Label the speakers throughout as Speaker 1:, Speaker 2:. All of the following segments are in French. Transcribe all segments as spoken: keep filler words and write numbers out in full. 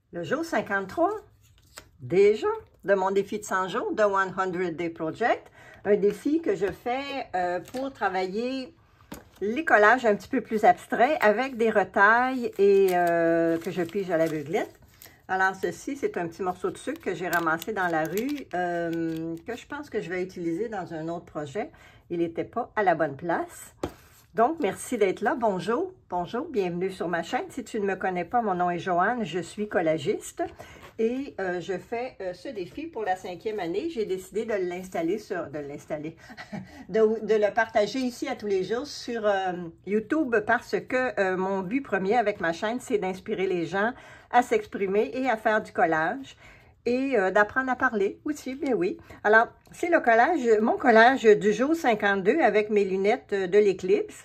Speaker 1: Le jour cinquante-trois, déjà, de mon défi de cent jours, de cent Day Project. Un défi que je fais euh, pour travailler les collages un petit peu plus abstraits avec des retailles et euh, que je pige à l'aveuglette. Alors, ceci, c'est un petit morceau de sucre que j'ai ramassé dans la rue, euh, que je pense que je vais utiliser dans un autre projet. Il n'était pas à la bonne place. Donc, merci d'être là. Bonjour, bonjour, bienvenue sur ma chaîne. Si tu ne me connais pas, mon nom est Joanne, je suis collagiste et euh, je fais euh, ce défi pour la cinquième année. J'ai décidé de l'installer sur, de l'installer, de, de le partager ici à tous les jours sur euh, YouTube parce que euh, mon but premier avec ma chaîne, c'est d'inspirer les gens à s'exprimer et à faire du collage. Et euh, d'apprendre à parler aussi, bien oui. Alors, c'est le collage, mon collage du jour cinquante-deux avec mes lunettes de l'éclipse.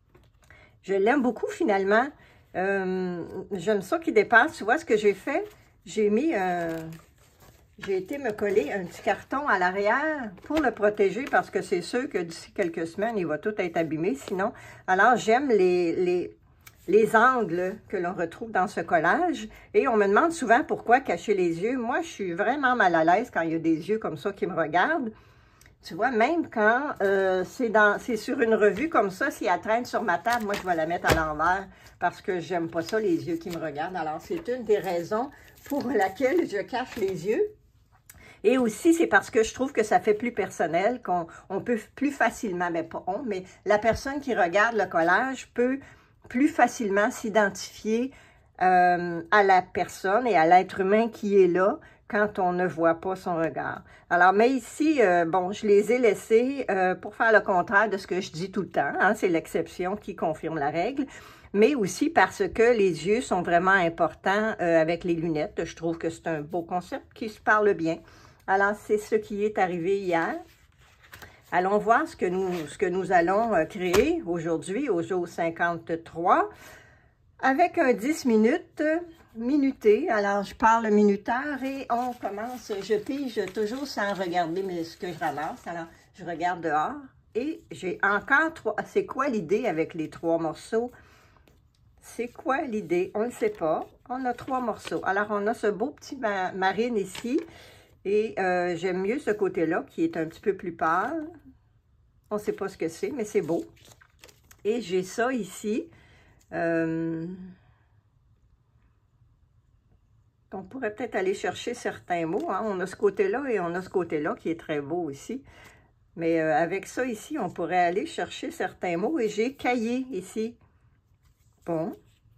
Speaker 1: Je l'aime beaucoup finalement. Euh, J'aime ça qui dépasse. Tu vois ce que j'ai fait? J'ai mis, euh, j'ai été me coller un petit carton à l'arrière pour le protéger parce que c'est sûr que d'ici quelques semaines, il va tout être abîmé sinon. Alors, j'aime les... les les angles que l'on retrouve dans ce collage. Et on me demande souvent pourquoi cacher les yeux. Moi, je suis vraiment mal à l'aise quand il y a des yeux comme ça qui me regardent. Tu vois, même quand euh, c'est sur une revue comme ça, si elle traîne sur ma table, moi, je vais la mettre à l'envers parce que j'aime pas ça, les yeux qui me regardent. Alors, c'est une des raisons pour laquelle je cache les yeux. Et aussi, c'est parce que je trouve que ça fait plus personnel, qu'on on peut plus facilement, mais pas on, mais la personne qui regarde le collage peut plus facilement s'identifier euh, à la personne et à l'être humain qui est là quand on ne voit pas son regard. Alors, mais ici, euh, bon, je les ai laissés euh, pour faire le contraire de ce que je dis tout le temps, hein, c'est l'exception qui confirme la règle, mais aussi parce que les yeux sont vraiment importants euh, avec les lunettes. Je trouve que c'est un beau concept qui se parle bien. Alors, c'est ce qui est arrivé hier. Allons voir ce que nous, ce que nous allons créer aujourd'hui, au jour cinquante-trois, avec un dix minutes minuté. Alors, je parle minuteur et on commence. Je pige toujours sans regarder ce que je ramasse. Alors, je regarde dehors et j'ai encore trois. C'est quoi l'idée avec les trois morceaux? C'est quoi l'idée? On ne sait pas. On a trois morceaux. Alors, on a ce beau petit ma marine ici. Et euh, j'aime mieux ce côté-là qui est un petit peu plus pâle. On ne sait pas ce que c'est, mais c'est beau. Et j'ai ça ici. Euh, on pourrait peut-être aller chercher certains mots. Hein. On a ce côté-là et on a ce côté-là qui est très beau ici. Mais euh, avec ça ici, on pourrait aller chercher certains mots. Et j'ai cahier ici. Bon.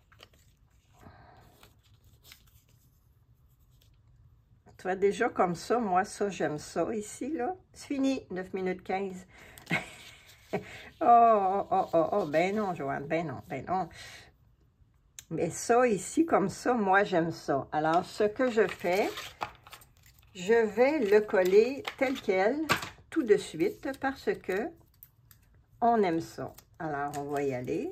Speaker 1: Tu vois, déjà comme ça, moi, ça, j'aime ça ici, là. C'est fini, neuf minutes quinze. oh, oh, oh, oh, ben non, Joanne, ben non, ben non. Mais ça, ici, comme ça, moi, j'aime ça. Alors, ce que je fais, je vais le coller tel quel, tout de suite, parce que on aime ça. Alors, on va y aller.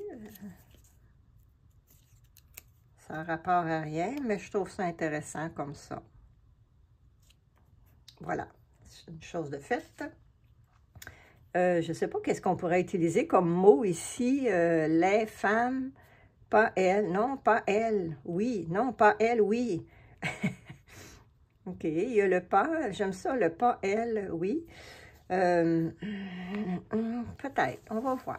Speaker 1: Ça n'a rapport à rien, mais je trouve ça intéressant comme ça. Voilà, c'est une chose de faite. Euh, je ne sais pas qu'est-ce qu'on pourrait utiliser comme mot ici. Euh, les femmes, pas elle, non, pas elle, oui, non, pas elle, oui. OK, il y a le pas, j'aime ça, le pas elle, oui. Euh, Peut-être, on va voir.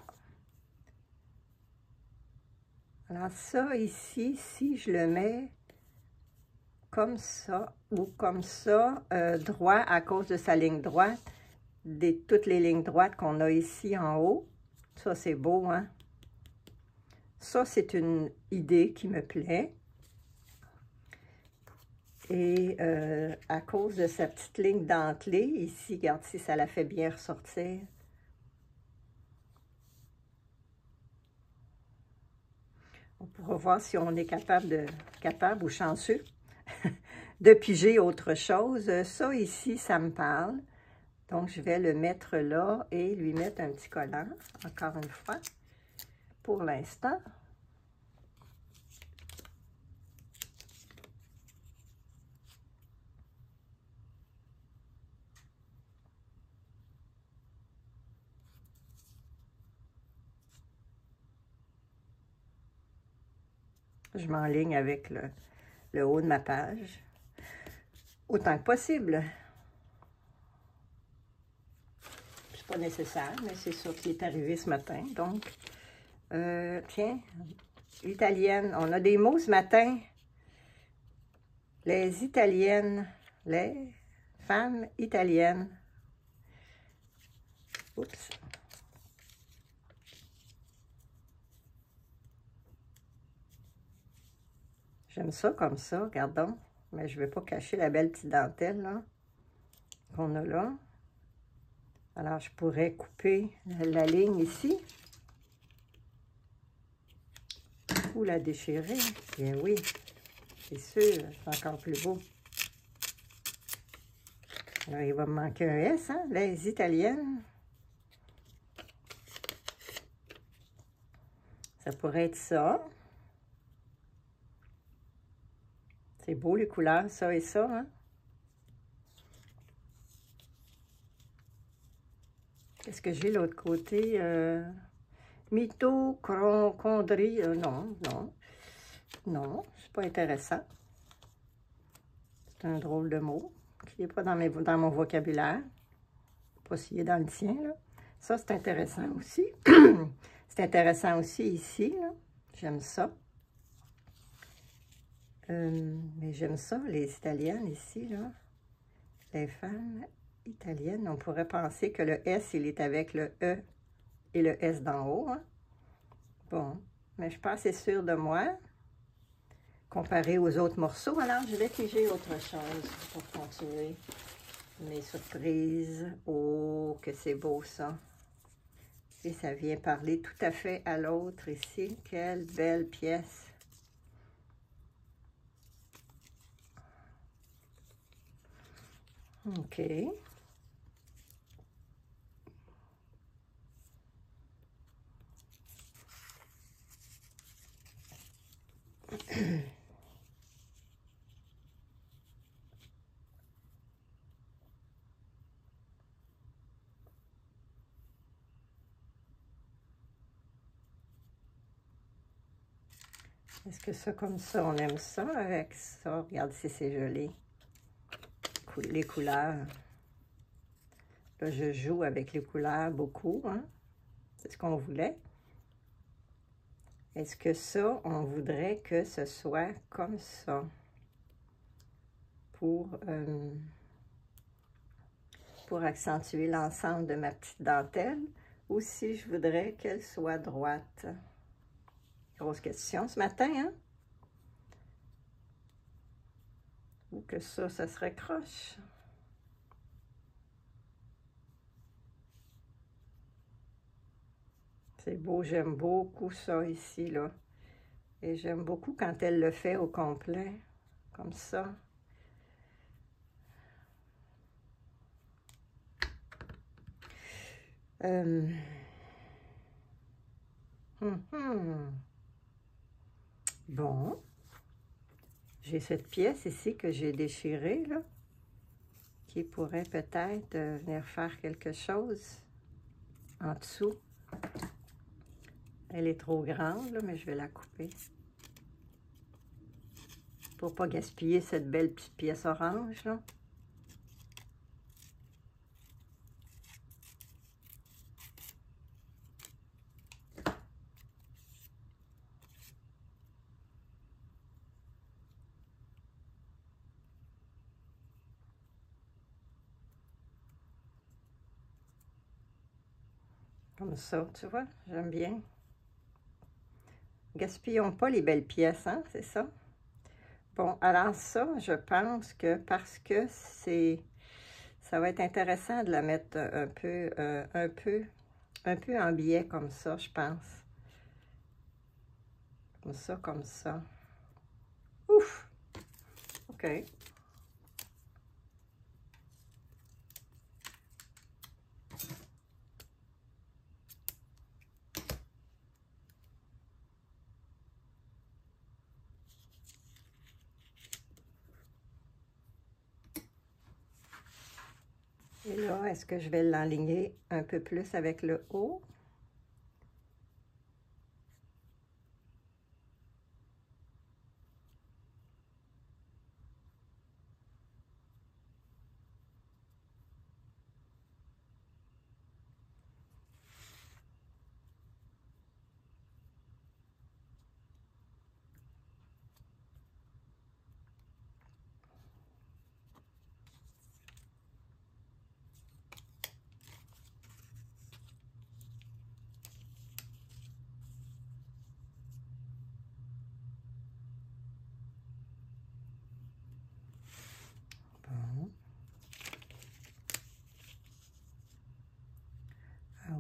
Speaker 1: Alors ça ici, si je le mets comme ça ou comme ça, euh, droit à cause de sa ligne droite, des, toutes les lignes droites qu'on a ici en haut. Ça, c'est beau, hein? Ça, c'est une idée qui me plaît. Et euh, à cause de sa petite ligne dentelée, ici, regarde si ça la fait bien ressortir. On pourra voir si on est capable, de, capable ou chanceux de piger autre chose. Ça, ici, ça me parle. Donc, je vais le mettre là et lui mettre un petit collant, encore une fois, pour l'instant. Je m'enligne avec le, le haut de ma page, autant que possible. C'est pas nécessaire, mais c'est ça qui est arrivé ce matin. Donc, euh, tiens, italienne, on a des mots ce matin. Les italiennes, les femmes italiennes. Oups. J'aime ça comme ça, regardons. Mais je ne vais pas cacher la belle petite dentelle là qu'on a là. Alors, je pourrais couper la ligne ici. Ou la déchirer. Bien oui, c'est sûr, c'est encore plus beau. Alors, il va me manquer un S, hein, les italiennes. Ça pourrait être ça. C'est beau les couleurs, ça et ça, hein. Qu'est-ce que j'ai l'autre côté? Euh, mitochondrie. Euh, non, non. Non, c'est pas intéressant. C'est un drôle de mot qui n'est pas dans, mes, dans mon vocabulaire. Pas s'il est dans le tien, là. Ça, c'est intéressant aussi. C'est intéressant aussi ici, là. J'aime ça. Euh, mais j'aime ça, les italiennes ici, là. Les femmes italiennes, on pourrait penser que le S, il est avec le E et le S d'en haut, hein. Bon, mais je suis pas assez sûre de moi, comparé aux autres morceaux. Alors, je vais figer autre chose pour continuer mes surprises. Oh, que c'est beau, ça. Et ça vient parler tout à fait à l'autre ici. Quelle belle pièce. OK. Est-ce que ça, comme ça, on aime ça avec ça? Regarde si c'est joli. Les couleurs. Là, je joue avec les couleurs beaucoup, hein? C'est ce qu'on voulait. Est-ce que ça, on voudrait que ce soit comme ça? Pour, euh, pour accentuer l'ensemble de ma petite dentelle. Ou si je voudrais qu'elle soit droite. Grosse question ce matin, hein? Ou que ça, ça serait croche. C'est beau, j'aime beaucoup ça ici, là. Et j'aime beaucoup quand elle le fait au complet, comme ça. Euh... Hum, hum. Bon. J'ai cette pièce ici que j'ai déchirée, là, qui pourrait peut-être euh, venir faire quelque chose en dessous. Elle est trop grande, là, mais je vais la couper. Pour pas gaspiller cette belle petite pièce orange, là. Comme ça, tu vois, j'aime bien. Gaspillons pas les belles pièces, hein, c'est ça? Bon, alors ça, je pense que parce que c'est... Ça va être intéressant de la mettre un peu, euh, un peu, un peu en biais comme ça, je pense. Comme ça, comme ça. Ouf! OK. Et là, est-ce que je vais l'enligner un peu plus avec le haut?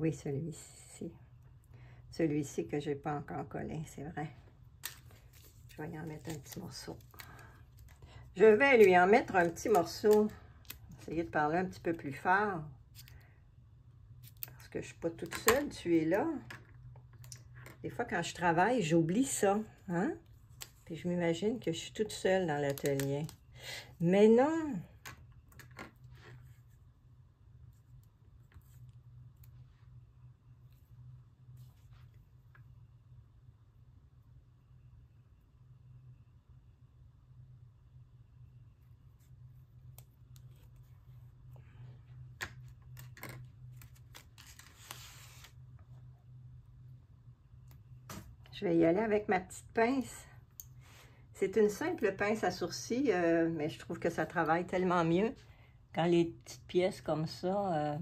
Speaker 1: oui, celui-ci. Celui-ci que je n'ai pas encore collé, c'est vrai. Je vais y en mettre un petit morceau. Je vais lui en mettre un petit morceau. Essayer de parler un petit peu plus fort. Parce que je ne suis pas toute seule, tu es là. Des fois, quand je travaille, j'oublie ça. Hein? Puis je m'imagine que je suis toute seule dans l'atelier. Mais non! Je vais y aller avec ma petite pince. C'est une simple pince à sourcils, euh, mais je trouve que ça travaille tellement mieux quand les petites pièces comme ça, euh,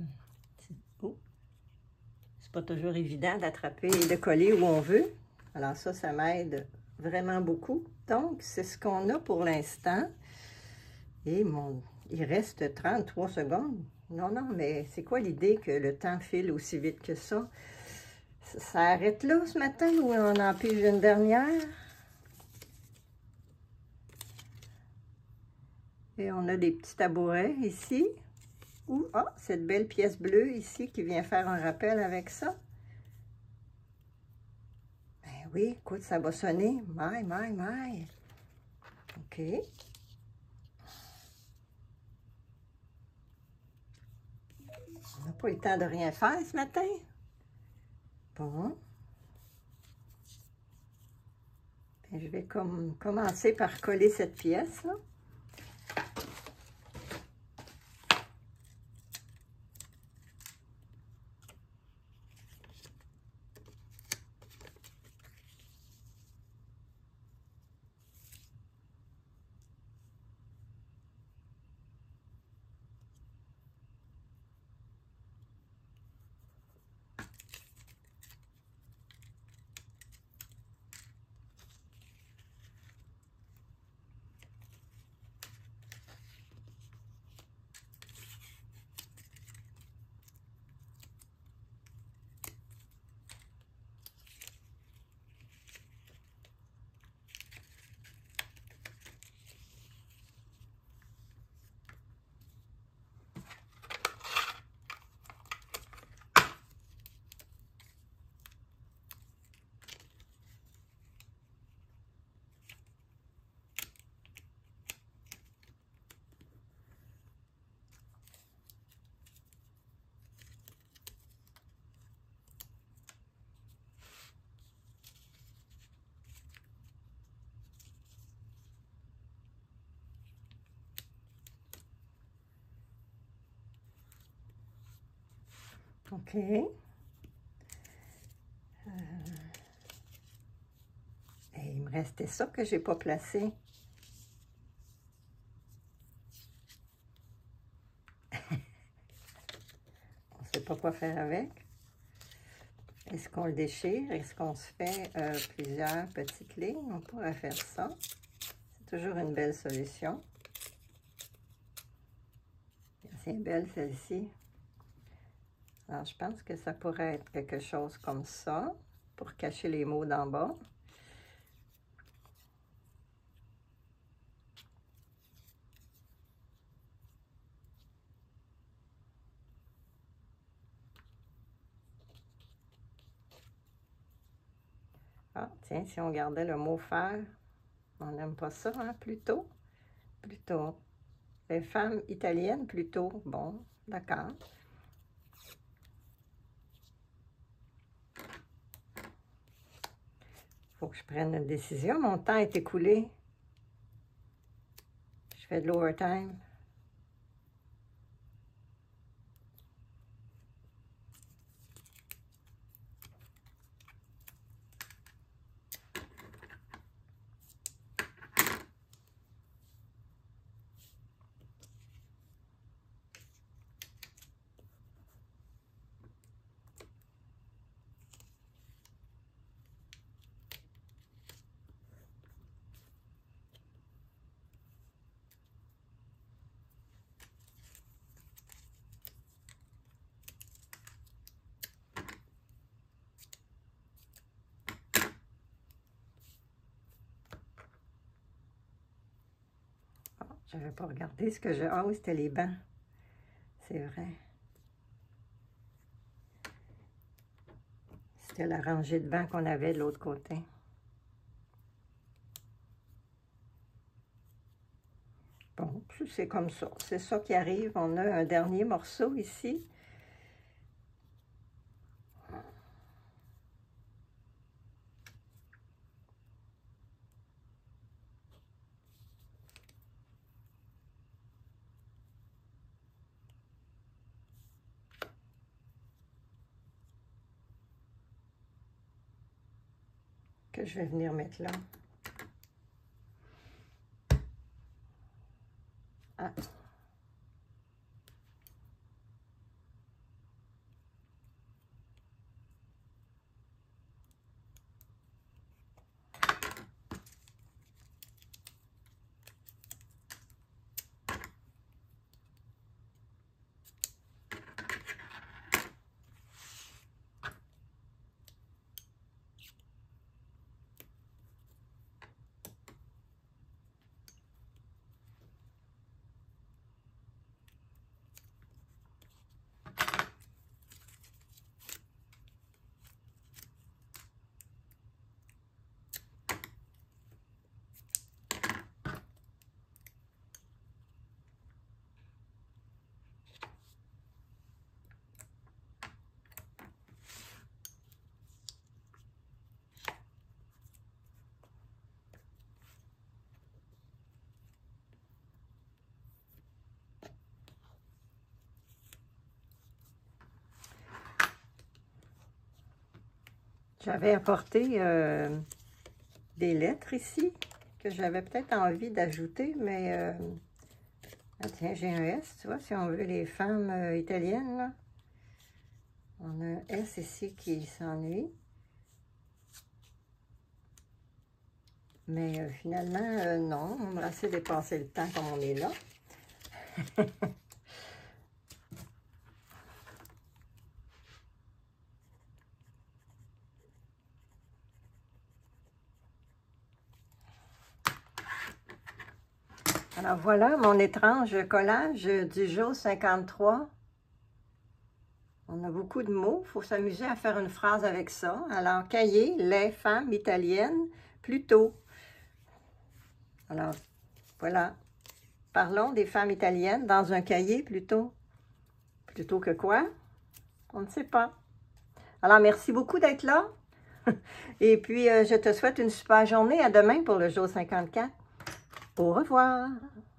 Speaker 1: c'est pas toujours évident d'attraper et de coller où on veut. Alors ça, ça m'aide vraiment beaucoup. Donc, c'est ce qu'on a pour l'instant. Et mon, il reste trente-trois secondes. Non, non, mais c'est quoi l'idée que le temps file aussi vite que ça? Ça, ça arrête là ce matin ou on en pige une dernière? Et on a des petits tabourets ici. Ou, ah, cette belle pièce bleue ici qui vient faire un rappel avec ça. Ben oui, écoute, ça va sonner. My, my, my. OK. On n'a pas eu le temps de rien faire ce matin. Bon. Ben, je vais comme commencer par coller cette pièce, là. OK. Euh, et il me restait ça que j'ai pas placé. On ne sait pas quoi faire avec. Est-ce qu'on le déchire? Est-ce qu'on se fait euh, plusieurs petites lignes? On pourrait faire ça. C'est toujours une belle solution. C'est belle celle-ci. Alors, je pense que ça pourrait être quelque chose comme ça, pour cacher les mots d'en bas. Ah, tiens, si on gardait le mot « faire », on n'aime pas ça, hein, plutôt. Plutôt. Les femmes italiennes, plutôt. Bon, d'accord. Faut que je prenne une décision. Mon temps est écoulé. Je fais de l'overtime. Je n'avais pas regardé ce que je... Ah oui, c'était les bancs. C'est vrai. C'était la rangée de bancs qu'on avait de l'autre côté. Bon, c'est comme ça. C'est ça qui arrive. On a un dernier morceau ici. Que je vais venir mettre là. Ah. J'avais apporté euh, des lettres ici que j'avais peut-être envie d'ajouter, mais euh, ah tiens, j'ai un S, tu vois, si on veut les femmes euh, italiennes, là. On a un S ici qui s'ennuie. Mais euh, finalement, euh, non, on va essayer de passer le temps comme on est là. Alors voilà mon étrange collage du jour cinquante-trois. On a beaucoup de mots, il faut s'amuser à faire une phrase avec ça. Alors, cahier, les femmes italiennes, plutôt. Alors, voilà. Parlons des femmes italiennes dans un cahier plutôt. Plutôt que quoi? On ne sait pas. Alors, merci beaucoup d'être là. Et puis, euh, je te souhaite une super journée. À demain pour le jour cinquante-quatre. Au revoir.